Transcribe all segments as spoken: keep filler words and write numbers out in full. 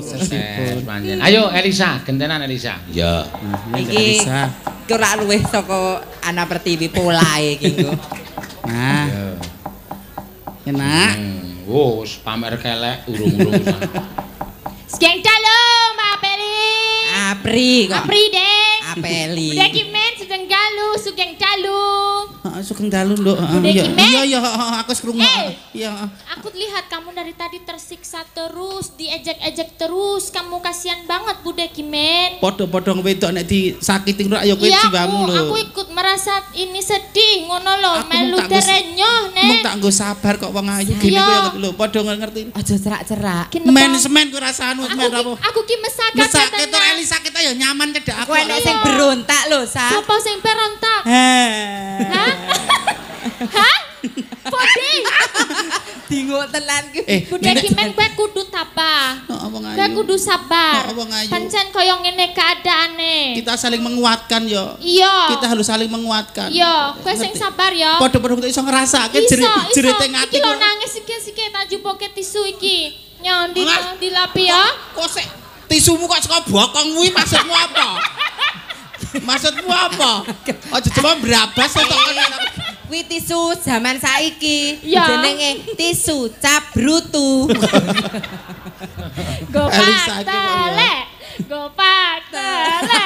Sukses panjen. Ayo Elisa, gentenan Elisa. Ya. Iki ora luwih saka Ana Pertiwi polae iki nggo. Nah. Enak. Oh, wis pamer kelek urung-urung pisan. Skeng dalu, Mbak Apeli. Apri kok. Apri, Deng. Apeli. Udah kimen sedang galu, sugeng dalu. Heeh, sugeng dalu, Nduk. Iya, iya, iya, aku krungu. Iya. Aku lihat kamu dari tadi tersiksa terus, diejek-ejek terus. Kamu kasihan banget, Bude Kimen. Podho-podho wedok nek disakiti ngono ayo kowe jiwamu lho. Aku ikut merasa ini sedih ngono lho, melu terenyoh, Nek. Mung tak nggo sabar kok wong ayu gini kowe lho, padha ngerti. Aja cerak-cerak. Men-semen kowe rasane men apa? Aku ki mesake mesake tur Eli sakit ayo nyaman cedhak aku. Kowe nek sing berontak lho, Sa. Sopo sing berontak? Hah? Hah? Podi. Dingo tenan ki. Bude Kimen kowe kudu tabah. Kowe kudu sabar. Pancen kaya ngene keadaane. Kita saling menguatkan yo. Iya. Kita harus saling menguatkan. Iya, kowe sing sabar yo. Padha-padha iso ngrasake jerite ngati. Iki lho nangis iki-iki tak jupoke tisu iki. Nyondi dilapi ya. Kok sik tisumu kok saka bokong kuwi maksudmu apa? Maksudmu apa? Aja cuma brabas tok kene. Kuwi tisu zaman saiki. Ya. Jenenge tisu cabrutu. Gopak tele. Gopak tele.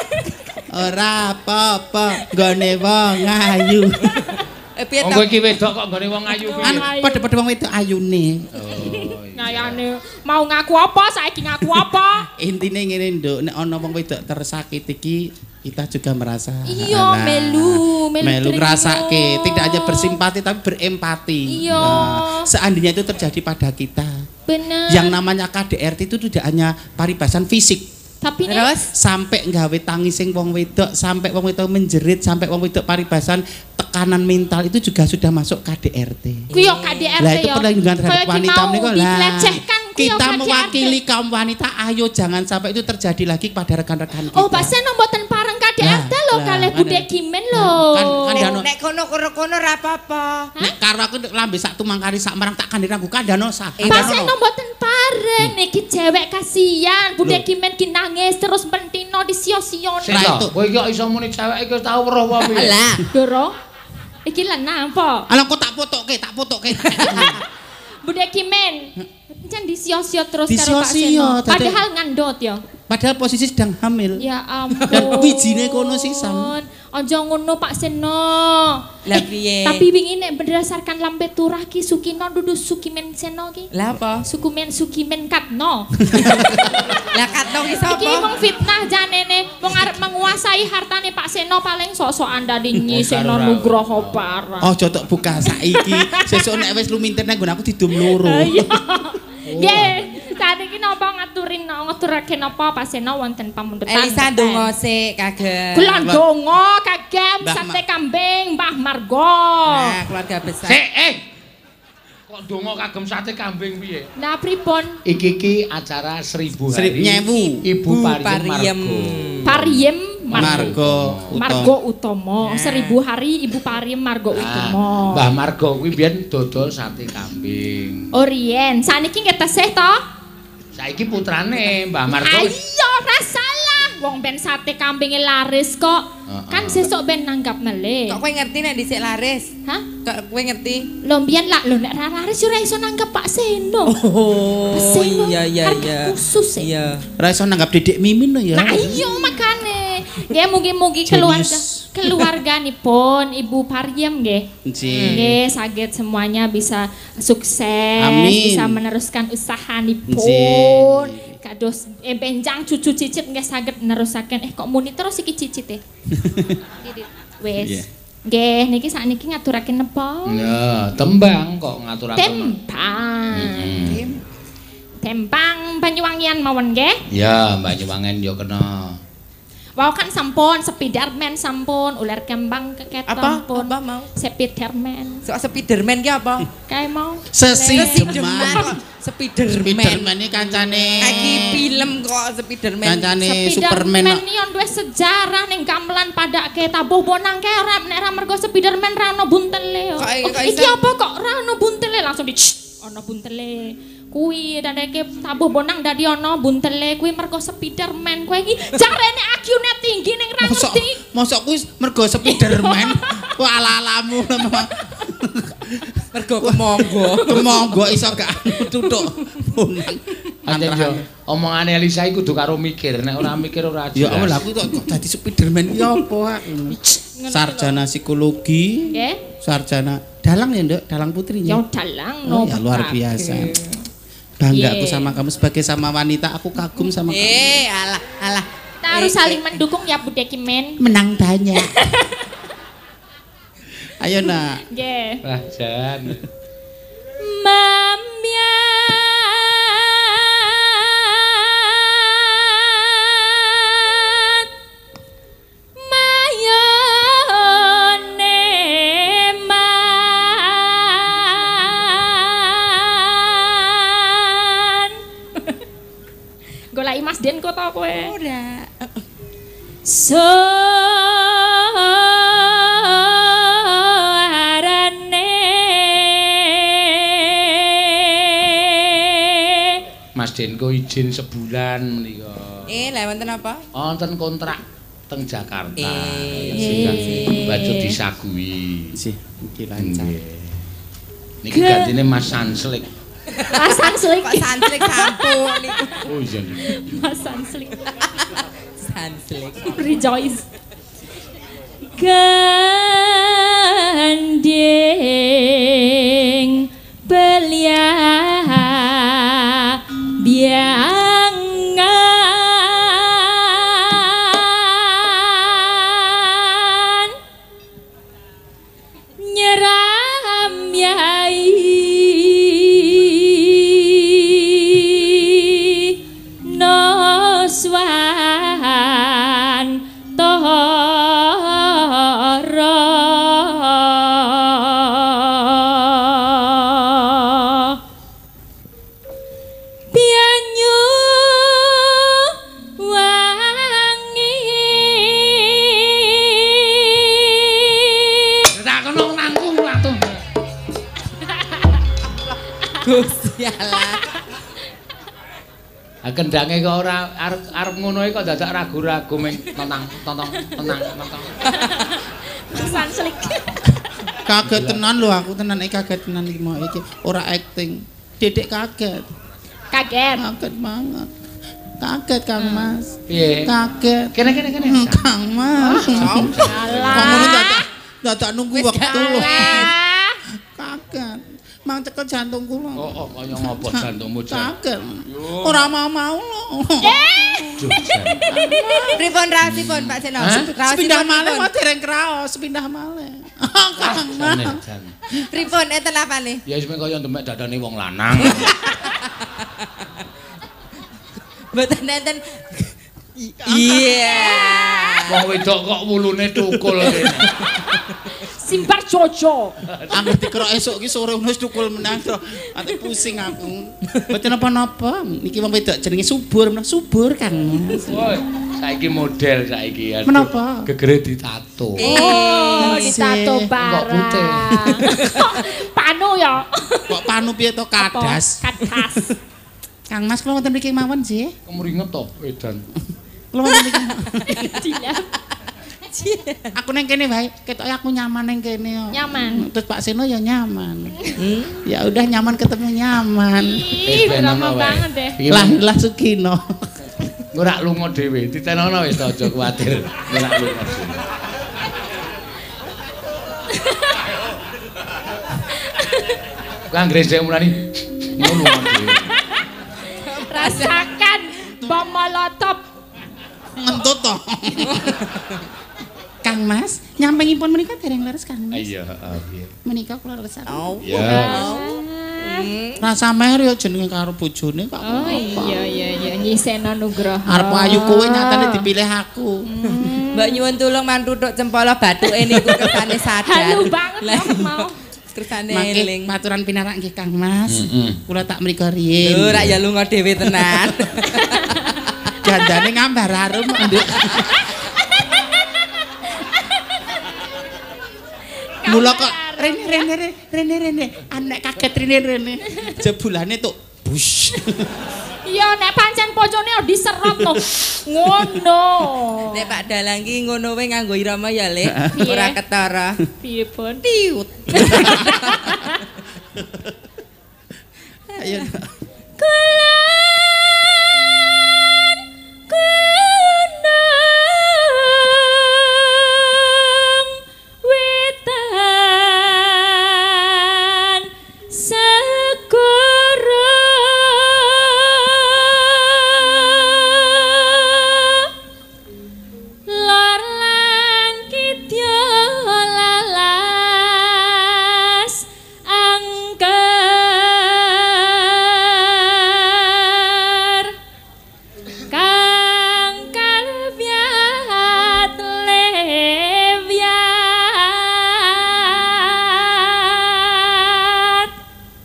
Ora apa-apa nggone wong ayu. Eh piye to? Wong iki wedok kok nggone wong ayu piye? Anu padha-padha wong wedok ayune. Ngayane mau ngaku apa saiki ngaku apa? Intine ngene Nduk, nek ana wong wedok tersakiti iki kita juga merasa iya melu melu, melu ngrasake tidak hanya bersimpati tapi berempati. Iya. Nah, seandainya itu terjadi pada kita. Benar. Yang namanya K D R T itu tidak hanya paribasan fisik. Tapi terus sampai nggawe tangising wong wedok, sampai wong wedok menjerit, sampai wong wedok paribasan tekanan mental itu juga sudah masuk K D R T. Ku yo K D R T yo. Lah itu perlindungan terhadap wanita menika lah. Kita mewakili kaum wanita, ayo jangan sampai itu terjadi lagi kepada rekan-rekan kita. Oh, pasen mboten pareng K D R T lho kalih Bude Kimen lho. Kan nek kono-kono ora apa-apa. Nek karo aku lambe sak tumangkari sak marang tak kandhane aku kandhano sah. Pasen mboten pareng niki cewek kasihan Bude Kimen ki nangis terus pentino disio-sione. Lah itu kowe iki kok iso muni cewek iki tau weruh apa piye? Lah, Doro. Iki lan napa? Alah kok tak fotoke, tak fotoke. Bude Kimen. Jan disio-sio terus karo Pak Seno. Padahal ngandot ya. Padahal posisi sedang hamil. Ya ampun. Dan wijine kono sisan. Aja ngono Pak Seno. Lah piye? Tapi wingi nek berdasarkan lambe turah ki Sukino dudu Sukimen Seno ki. Lah apa? Sukumen Sukimen Katno. Lah Katno ki sapa? Iki wong fitnah janene wong arep menguasai hartane Pak Seno paling sok-sokan dadingi Seno Nugroho parah. Oh, jotok buka saiki. Sesuk nek wis lumintir nang aku didum loro. Iya. Nggih, saat iki napa ngaturin ngaturake napa Pak Seno wonten pamundutan. Elisa ndonga sik kagem. Kula ndonga kagem sate kambing Mbah Margo. Nah, keluarga besar. Sik, eh. Kok ndonga kagem sate kambing piye? Nah, pripun? Iki ki acara seribu hari. Nyewu. Ibu Pariem. Pariem Margo. Margo Utomo. Seribu hari Ibu Pariem Margo Utomo. Mbah Margo kuwi biyen dodol sate kambing. Oh riyen, saniki nggih tesih to? Saiki putrane Mbah Margo. Ayo ora salah. Wong ben sate kambinge laris kok. Kan sesuk ben nanggap melih. Kok kowe ngerti nek dhisik laris? Hah? Kok kowe ngerti? Lho mbiyen lak lho nek ra laris ora iso nanggap Pak Seno. Oh, iya iya iya. Khusus iya. Ora iso nanggap Dedek Mimin lho ya. Nah iya makane. Nggih mugi-mugi keluarga keluarganipun Ibu Pariem nggih. Nggih saged semuanya bisa sukses, Amin. bisa meneruskan usahanipun. Kados eh benjang cucu cicit nggih saged nerusaken. Eh kok muni terus iki cicit e. Wis. Nggih niki sakniki ngaturaken napa? Ya, tembang kok ngaturaken. Tembang. Tembang Banyuwangian mawon nggih? Ya, Banyuwangen yo kena. Wow kan sampun Spiderman sampun ular kembang keket sampun apa mau Spiderman so Spiderman ki apa kayak mau Sesideman Spiderman Spiderman ini kancane iki film kok Spiderman kancane Superman Spiderman iki duwe sejarah ning gamelan padake tabuh bonang kerep nek ra mergo Spiderman ra ono buntele iki apa kok ra ono buntele langsung di ono buntele Kuwi dadake tabuh bonang dadi ana buntele kuwi mergo Spiderman. Kowe iki jarene I Q-ne tinggi ning ra ngerti. Mosok kuwi mergo Spiderman. Kok ala-alamu Mergo kemonggo. Kemonggo iso gak tutuk bonang. Anjen yo omongane Elisa iku kudu karo mikir, nek ora mikir ora jelas. Ya lha aku kok dadi Spiderman ya apa? Sarjana psikologi. Nggih. Sarjana dalang ya, Nduk, dalang putrinya. Ya dalang Oh, no. ya luar biasa. Bangga aku sama kamu sebagai sama wanita, aku kagum sama kamu. Eh, alah, alah. Kita harus saling mendukung ya Budeki Men. Menang banyak. Ayo nak. Nggih. Wah, jan. Mambiat mayone man. Goleki Mas Den kok ta kowe? Ora. Mas Denko izin sebulan menika. Eh, lha wonten apa? Wonten kontrak teng Jakarta. Eh, sing baju disagui. Sih, iki lancar. Niki gantine Mas Sanslik. Mas Sanslik. Pak Sanslik sampun niku. Oh iya. Mas Sanslik. Sanslik. Rejoice. Gandeng belia biangan nyeram yai noswan tohoro pianyu wangi Tak kono nangkung latung. Gusti Allah. Ha kendange kok ora arep arep ngono iki kok dadak ragu-ragu ming tentang tentang tenang tentang. Sanslik. Kaget tenan lho aku tenan iki kaget tenan iki mau iki ora acting. Dedek kaget. Kaget. Kaget banget. Kaget Kang Mas. Piye? Kaget. Kene kene kene. Hmm, Kang Mas. Alah. Kamu dadak dadak nunggu waktu lho. Alah. Kaget. Mang cekel jantung kula. Oh, oh kaya ngopo jantungmu jan. Kaget. Ora mau-mau lho. Pripun raosipun Pak Seno? Hah? Sepindah malih pripun? mau dereng kraos, sepindah malih. Kang Jane, Mas. jan. Pripun enten apane? Ya wis kaya ndemek dadane wong lanang. Mboten enten. Iya. Wong wedok kok wulune tukul kene. Simbar Jojo. Angger dikerok esuk ki sore wis tukul menang to. Ate pusing aku. Mboten napa-napa. Niki wong wedok jenenge subur, menah subur Kang Mas. Woi, saiki model saiki. Aduh, Menapa? Gegere ditato. Oh, Eh, ditato sih. barang. Kok putih? Panu ya. Kok panu piye to kadas? Kadas. Kang Mas kula wonten mriki mawon sih. Kemringet to edan. Kula wonten mriki. Dilap. Aku neng kene wae, ketoke aku nyaman neng kene. yo. Nyaman. Terus Pak Seno ya nyaman. Ya udah nyaman ketemu nyaman. Ih, drama banget deh. Lahirlah Sukino. Ora lunga dhewe, ditenono wis to aja kuwatir. Ora lunga dhewe. Kang Anggres dhewe mulani ngono lunga dhewe. Rasakan bom molotov. Ngentut to. Kang Mas, nyampengipun menika dereng leres Kang Mas. Iya, heeh, piye. Menika kula leresan. Oh. Ya. Rasa mer ya jenenge karo bojone kok. Oh iya iya iya nyiseno Nugroho. Arep ayu kowe nyatane dipilih aku. Mbak nyuwun tulung mantu tok cempala bathuke niku kersane sadar. Halu banget kok mau. Kersane Mangke eling. maturan pinarak nggih Kang Mas. Heeh. Kula tak mriko riyin. Lho rak ya lunga dhewe tenan. Gandane ngambar harum Nduk. Mula kok rene rene rene rene rene anek kaget rene rene. Jebulane tuk Bush. Ya nek pancen pocone diserot to. Ngono. Nek Pak Dalang ki ngono wae nganggo irama ya, Lek. Piye? Ora ketara. Piye, Pon? Tiut. Ayo. Kulon gunung wetan segoro lor langit yo lalas angker kang kalbiat lewiat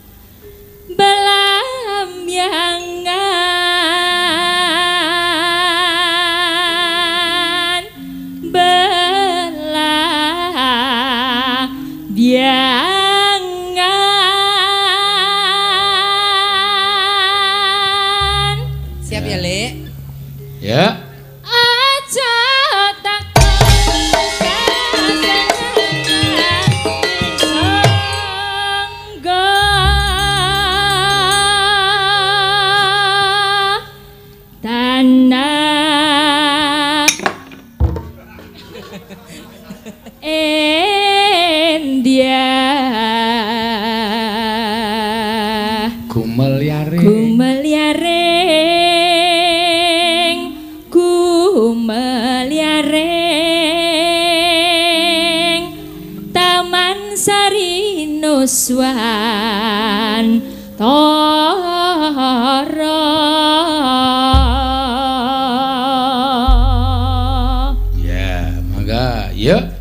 belamyangan belamyangan. Siap ya, Lek? Ya. Aja takon sangga tanah India Gumel yare. Gumel yaring, gumel yaring, Taman Sari Nuswan Toro. Ya, mangga. Ya.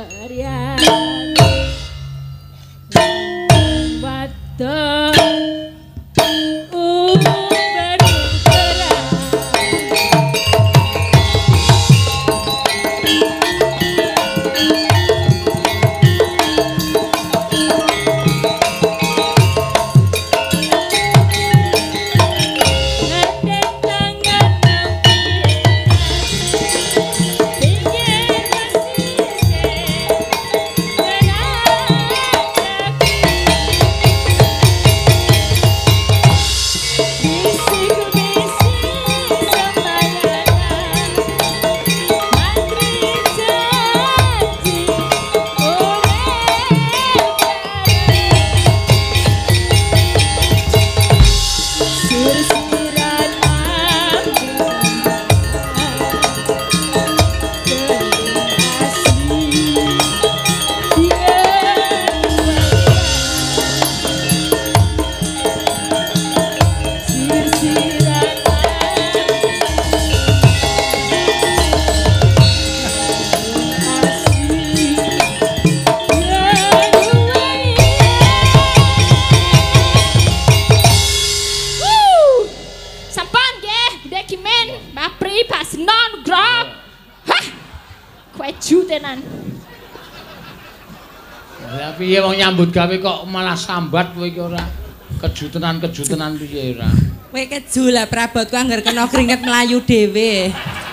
Piye wong nyambut gawe kok malah sambat kowe iki ora kejutenan-kejutenan piye ora. Kowe keju lah prabotku anggar kena keringet melayu dhewe.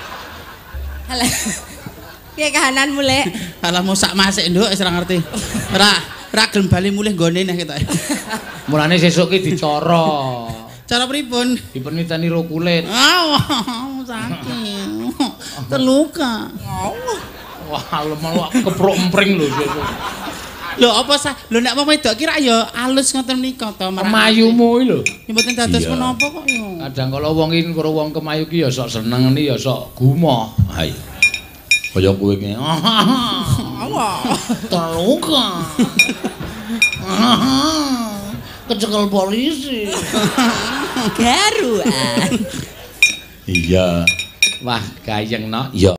Halah. Piye kahananmu lek? Halah mosak masik nduk wis ora ngerti. Ora ora gelem bali mulih nggone neh ketoke. Mulane sesuk ki dicara. Cara pripun? Dipeniteni ro kulit. Ah, sakit. Terluka. Wah, lemah keprok empring lho sesuk. Lho apa sah? Lho nek wong wedok ki ra ya alus ngoten menika to marang. Kemayumu lho. Mboten dados menapa kok ya. Kadang kala wong iki karo wong kemayu ki ya sok seneng ni ya sok gumoh. Ha iya. Kaya kowe ki. Terluka. Kecekel polisi. Garuan. Iya. Wah, gayeng no. Ya